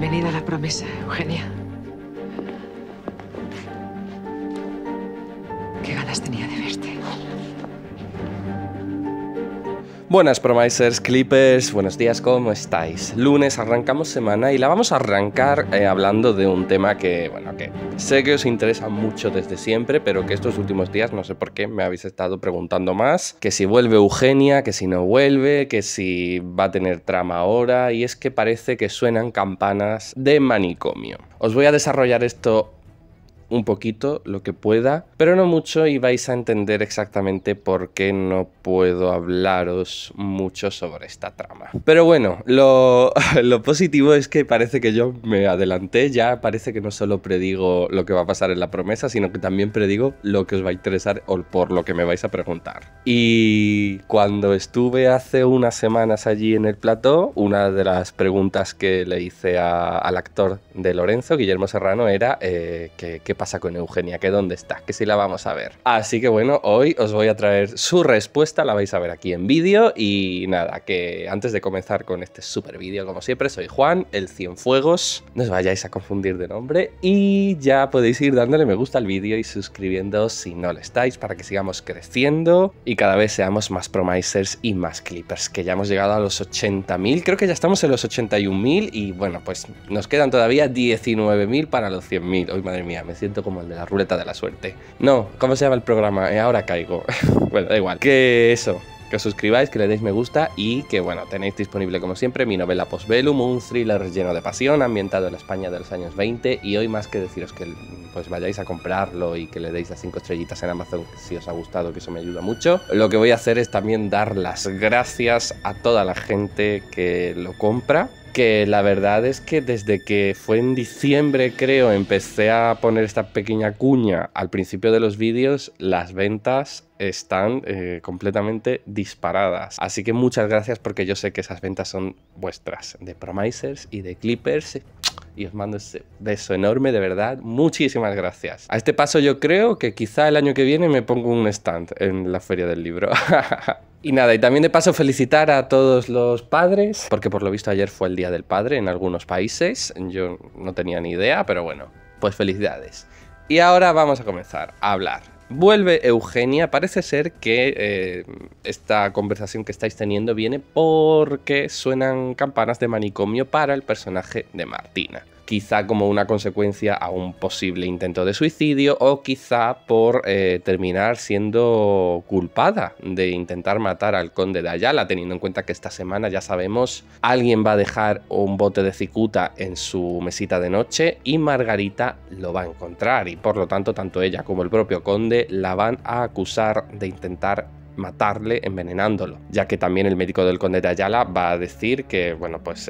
Bienvenida a La Promesa, Eugenia. Qué ganas tenía de verte. Buenas Promisers, Clippers, buenos días, ¿cómo estáis? Lunes arrancamos semana y la vamos a arrancar hablando de un tema que, bueno, que sé que os interesa mucho desde siempre, pero que estos últimos días, no sé por qué, me habéis estado preguntando más, que si vuelve Eugenia, que si no vuelve, que si va a tener trama ahora, y es que parece que suenan campanas de manicomio. Os voy a desarrollar esto un poquito, lo que pueda, pero no mucho, y vais a entender exactamente por qué no puedo hablaros mucho sobre esta trama. Pero bueno, lo positivo es que parece que yo me adelanté, ya parece que no solo predigo lo que va a pasar en La Promesa, sino que también predigo lo que os va a interesar o por lo que me vais a preguntar. Y cuando estuve hace unas semanas allí en el plató, una de las preguntas que le hice al actor de Lorenzo, Guillermo Serrano, era ¿qué pasa con Eugenia? ¿Que dónde está? Que si la vamos a ver. Así que bueno, hoy os voy a traer su respuesta, la vais a ver aquí en vídeo. Y nada, que antes de comenzar con este super vídeo, como siempre, soy Juan, el Cienfuegos. No os vayáis a confundir de nombre. Y ya podéis ir dándole me gusta al vídeo y suscribiéndoos si no lo estáis, para que sigamos creciendo y cada vez seamos más Promisers y más Clippers, que ya hemos llegado a los 80.000. Creo que ya estamos en los 81.000 y bueno, pues nos quedan todavía 19.000 para los 100.000. Hoy, madre mía, me siento como el de la ruleta de la suerte. No, ¿cómo se llama el programa? Ahora caigo. Bueno, da igual. Que eso, que os suscribáis, que le deis me gusta y que, bueno, tenéis disponible como siempre mi novela Postbellum, un thriller lleno de pasión, ambientado en la España de los años 20. Y hoy, más que deciros que pues vayáis a comprarlo y que le deis las 5 estrellitas en Amazon si os ha gustado, que eso me ayuda mucho, lo que voy a hacer es también dar las gracias a toda la gente que lo compra. Que la verdad es que desde que fue en diciembre, creo, empecé a poner esta pequeña cuña al principio de los vídeos, las ventas están completamente disparadas. Así que muchas gracias, porque yo sé que esas ventas son vuestras, de Promisers y de Clippers. Y os mando ese beso enorme, de verdad. Muchísimas gracias. A este paso yo creo que quizá el año que viene me pongo un stand en la Feria del Libro. Y nada, y también de paso felicitar a todos los padres, porque por lo visto ayer fue el Día del Padre en algunos países. Yo no tenía ni idea, pero bueno, pues felicidades. Y ahora vamos a comenzar a hablar. Vuelve Eugenia. Parece ser que esta conversación que estáis teniendo viene porque suenan campanas de manicomio para el personaje de Martina. Quizá como una consecuencia a un posible intento de suicidio, o quizá por terminar siendo culpada de intentar matar al conde de Ayala, teniendo en cuenta que esta semana, ya sabemos, alguien va a dejar un bote de cicuta en su mesita de noche y Margarita lo va a encontrar, y por lo tanto tanto ella como el propio conde la van a acusar de intentar matarle envenenándolo, ya que también el médico del conde de Ayala va a decir que, bueno, pues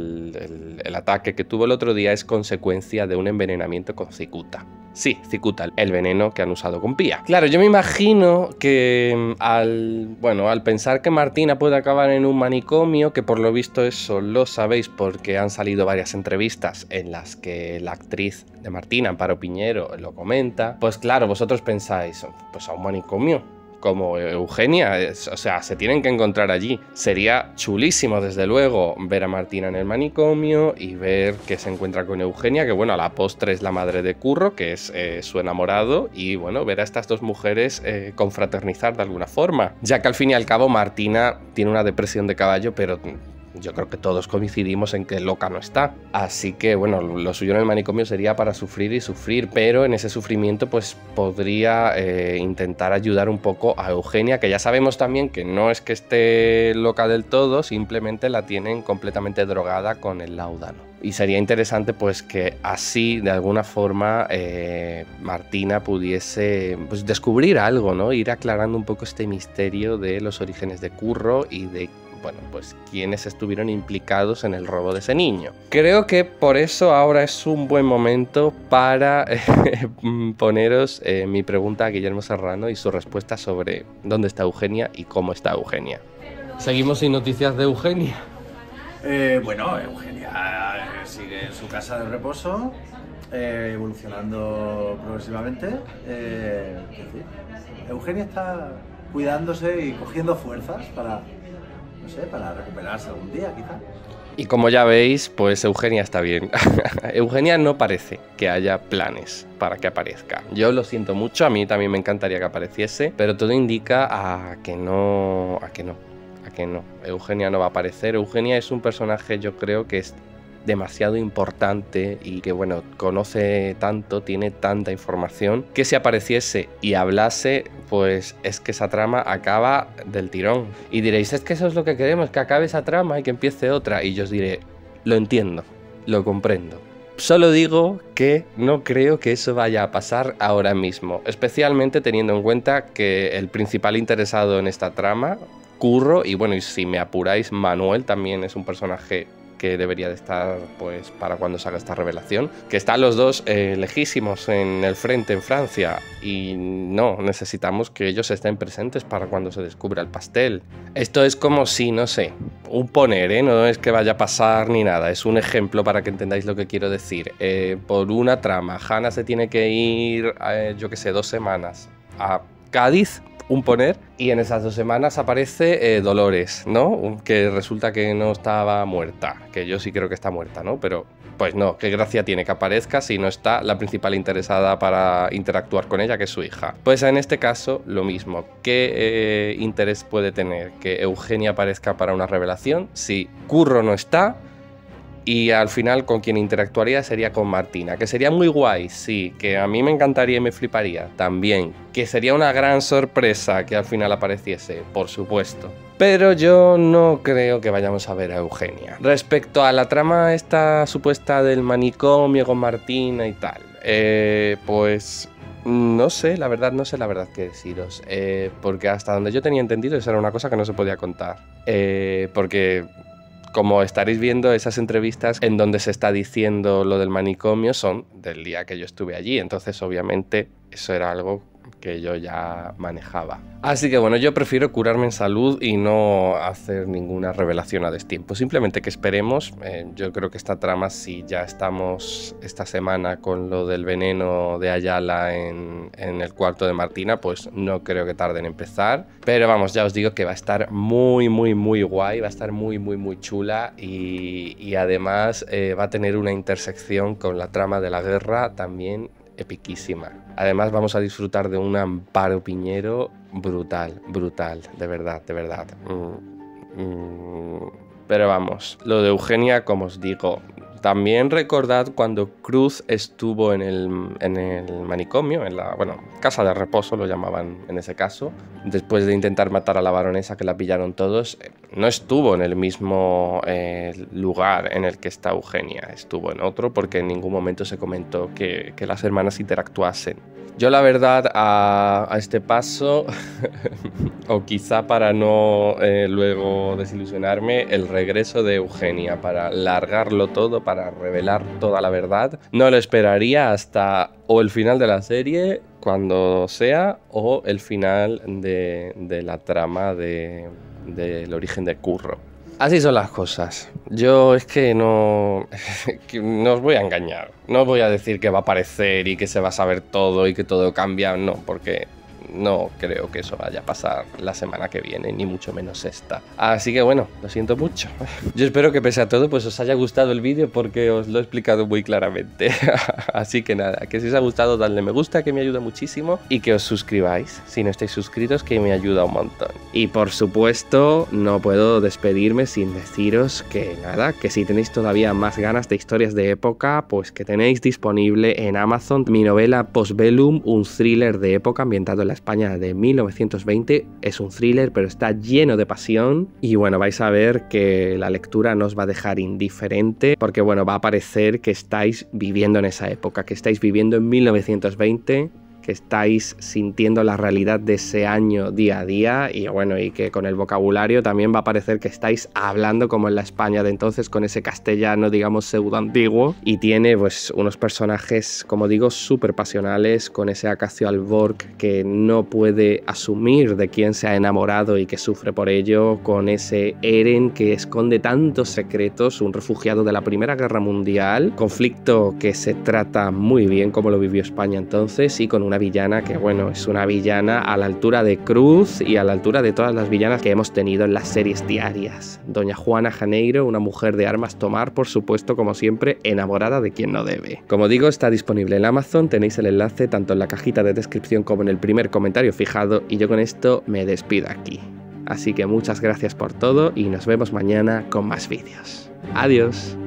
el ataque que tuvo el otro día es consecuencia de un envenenamiento con cicuta. Sí, cicuta, el veneno que han usado con Pía. Claro, yo me imagino que al pensar que Martina puede acabar en un manicomio, que por lo visto eso lo sabéis porque han salido varias entrevistas en las que la actriz de Martina, Amparo Piñero, lo comenta, pues claro, vosotros pensáis, pues a un manicomio como Eugenia, o sea, se tienen que encontrar allí. Sería chulísimo, desde luego, ver a Martina en el manicomio y ver que se encuentra con Eugenia, que bueno, a la postre es la madre de Curro, que es su enamorado, y bueno, ver a estas dos mujeres confraternizar de alguna forma, ya que al fin y al cabo Martina tiene una depresión de caballo, pero yo creo que todos coincidimos en que loca no está. Así que bueno, lo suyo en el manicomio sería para sufrir y sufrir, pero en ese sufrimiento pues podría intentar ayudar un poco a Eugenia, que ya sabemos también que no es que esté loca del todo, simplemente la tienen completamente drogada con el láudano. Y sería interesante pues que así de alguna forma Martina pudiese pues descubrir algo, ¿no? Ir aclarando un poco este misterio de los orígenes de Curro y de, bueno, pues quiénes estuvieron implicados en el robo de ese niño. Creo que por eso ahora es un buen momento para poneros mi pregunta a Guillermo Serrano y su respuesta sobre dónde está Eugenia y cómo está Eugenia. Seguimos sin noticias de Eugenia. Bueno, Eugenia sigue en su casa de reposo, evolucionando progresivamente. Eugenia está cuidándose y cogiendo fuerzas para, no sé, para recuperarse algún día, quizá. Y como ya veis, pues Eugenia está bien. Eugenia no parece que haya planes para que aparezca. Yo lo siento mucho, a mí también me encantaría que apareciese, pero todo indica a que no. Eugenia no va a aparecer. Eugenia es un personaje, yo creo que es demasiado importante y que, bueno, conoce tanto, tiene tanta información, que si apareciese y hablase, pues es que esa trama acaba del tirón. Y diréis, es que eso es lo que queremos, que acabe esa trama y que empiece otra. Y yo os diré, lo entiendo, lo comprendo. Solo digo que no creo que eso vaya a pasar ahora mismo, especialmente teniendo en cuenta que el principal interesado en esta trama, Curro, y bueno, y si me apuráis, Manuel también es un personaje que debería de estar, pues, para cuando salga esta revelación, que están los dos lejísimos en el frente en Francia, y no, necesitamos que ellos estén presentes para cuando se descubra el pastel. Esto es como si, no sé, un poner, no es que vaya a pasar ni nada, es un ejemplo para que entendáis lo que quiero decir. Por una trama, Hannah se tiene que ir, yo que sé, 2 semanas a Cádiz, un poner, y en esas 2 semanas aparece Dolores, ¿no? Que resulta que no estaba muerta, que yo sí creo que está muerta, ¿no? Pero pues no, qué gracia tiene que aparezca si no está la principal interesada para interactuar con ella, que es su hija. Pues en este caso, lo mismo. ¿Qué interés puede tener que Eugenia aparezca para una revelación si Curro no está? Y al final con quien interactuaría sería con Martina, que sería muy guay, sí, que a mí me encantaría y me fliparía también, que sería una gran sorpresa que al final apareciese, por supuesto. Pero yo no creo que vayamos a ver a Eugenia. Respecto a la trama esta supuesta del manicomio con Martina y tal, pues no sé la verdad qué deciros, porque hasta donde yo tenía entendido eso era una cosa que no se podía contar, porque como estaréis viendo, esas entrevistas en donde se está diciendo lo del manicomio son del día que yo estuve allí, entonces obviamente eso era algo que yo ya manejaba. Así que bueno, yo prefiero curarme en salud y no hacer ninguna revelación a destiempo. Simplemente que esperemos. Yo creo que esta trama, si ya estamos esta semana con lo del veneno de Ayala en el cuarto de Martina, pues no creo que tarde en empezar. Pero vamos, ya os digo que va a estar muy guay, va a estar muy chula y además va a tener una intersección con la trama de la guerra también epiquísima. Además vamos a disfrutar de un Amparo Piñero brutal, de verdad. Pero vamos, lo de Eugenia, como os digo, también recordad cuando Cruz estuvo en el manicomio, en la casa de reposo lo llamaban en ese caso, después de intentar matar a la baronesa que la pillaron todos, no estuvo en el mismo lugar en el que está Eugenia, estuvo en otro porque en ningún momento se comentó que las hermanas interactuasen. Yo la verdad a este paso, o quizá para no luego desilusionarme, el regreso de Eugenia para largarlo todo, para revelar toda la verdad, no lo esperaría hasta o el final de la serie, cuando sea, o el final de la trama del origen de Curro. Así son las cosas. Yo es que no os voy a engañar. No voy a decir que va a aparecer y que se va a saber todo y que todo cambia. No, porque no creo que eso vaya a pasar la semana que viene, ni mucho menos esta. Así que bueno, lo siento mucho. Yo espero que pese a todo pues os haya gustado el vídeo porque os lo he explicado muy claramente. Así que nada, que si os ha gustado dadle me gusta, que me ayuda muchísimo, y que os suscribáis si no estáis suscritos, que me ayuda un montón. Y por supuesto no puedo despedirme sin deciros que nada, que si tenéis todavía más ganas de historias de época, pues que tenéis disponible en Amazon mi novela Postbellum, un thriller de época ambientado en la España de 1920. Es un thriller, pero está lleno de pasión. Y bueno, vais a ver que la lectura no os va a dejar indiferente, porque bueno, va a parecer que estáis viviendo en esa época, que estáis viviendo en 1920, que estáis sintiendo la realidad de ese año día a día, y bueno, y que con el vocabulario también va a parecer que estáis hablando como en la España de entonces, con ese castellano, digamos, pseudo antiguo, y tiene pues unos personajes, como digo, súper pasionales, con ese Acacio Alborg que no puede asumir de quién se ha enamorado y que sufre por ello, con ese Eren que esconde tantos secretos, un refugiado de la Primera Guerra Mundial, conflicto que se trata muy bien como lo vivió España entonces, y con una villana que, bueno, es una villana a la altura de Cruz y a la altura de todas las villanas que hemos tenido en las series diarias. Doña Juana Janeiro, una mujer de armas tomar, por supuesto, como siempre, enamorada de quien no debe. Como digo, está disponible en Amazon, tenéis el enlace tanto en la cajita de descripción como en el primer comentario fijado, y yo con esto me despido aquí. Así que muchas gracias por todo y nos vemos mañana con más vídeos. Adiós.